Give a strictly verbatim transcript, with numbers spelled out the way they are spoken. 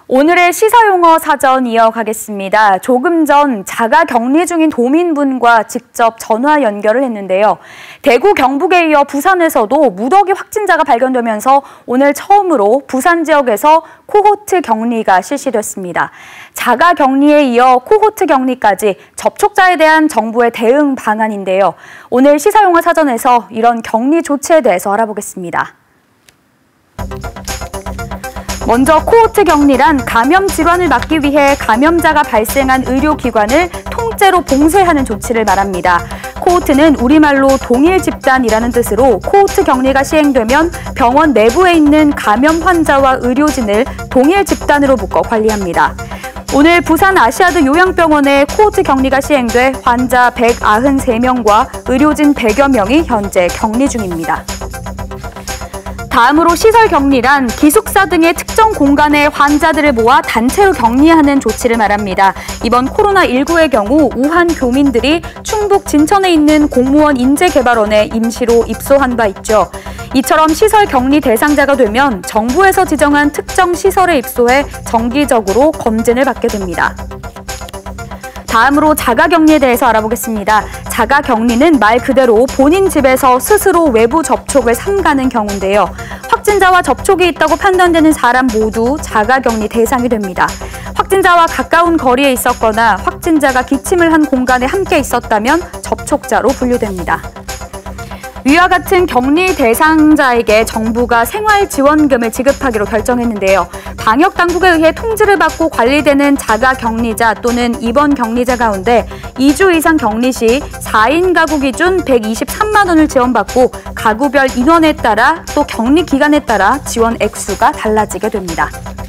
오늘의 시사용어 사전 이어가겠습니다. 조금 전 자가 격리 중인 도민분과 직접 전화 연결을 했는데요. 대구, 경북에 이어 부산에서도 무더기 확진자가 발견되면서 오늘 처음으로 부산 지역에서 코호트 격리가 실시됐습니다. 자가 격리에 이어 코호트 격리까지 접촉자에 대한 정부의 대응 방안인데요. 오늘 시사용어 사전에서 이런 격리 조치에 대해서 알아보겠습니다. 먼저 코호트 격리란 감염 질환을 막기 위해 감염자가 발생한 의료기관을 통째로 봉쇄하는 조치를 말합니다. 코호트는 우리말로 동일 집단이라는 뜻으로 코호트 격리가 시행되면 병원 내부에 있는 감염 환자와 의료진을 동일 집단으로 묶어 관리합니다. 오늘 부산 아시아드 요양병원에 코호트 격리가 시행돼 환자 백구십삼 명과 의료진 백여 명이 현재 격리 중입니다. 다음으로 시설 격리란 기숙사 등의 특정 공간에 환자들을 모아 단체로 격리하는 조치를 말합니다. 이번 코로나 일구의 경우 우한 교민들이 충북 진천에 있는 공무원 인재개발원에 임시로 입소한 바 있죠. 이처럼 시설 격리 대상자가 되면 정부에서 지정한 특정 시설에 입소해 정기적으로 검진을 받게 됩니다. 다음으로 자가격리에 대해서 알아보겠습니다. 자가격리는 말 그대로 본인 집에서 스스로 외부 접촉을 삼가는 경우인데요. 확진자와 접촉이 있다고 판단되는 사람 모두 자가격리 대상이 됩니다. 확진자와 가까운 거리에 있었거나 확진자가 기침을 한 공간에 함께 있었다면 접촉자로 분류됩니다. 위와 같은 격리 대상자에게 정부가 생활지원금을 지급하기로 결정했는데요. 방역당국에 의해 통지를 받고 관리되는 자가격리자 또는 입원 격리자 가운데 이 주 이상 격리 시 사 인 가구 기준 백이십삼만 원을 지원받고 가구별 인원에 따라 또 격리 기간에 따라 지원 액수가 달라지게 됩니다.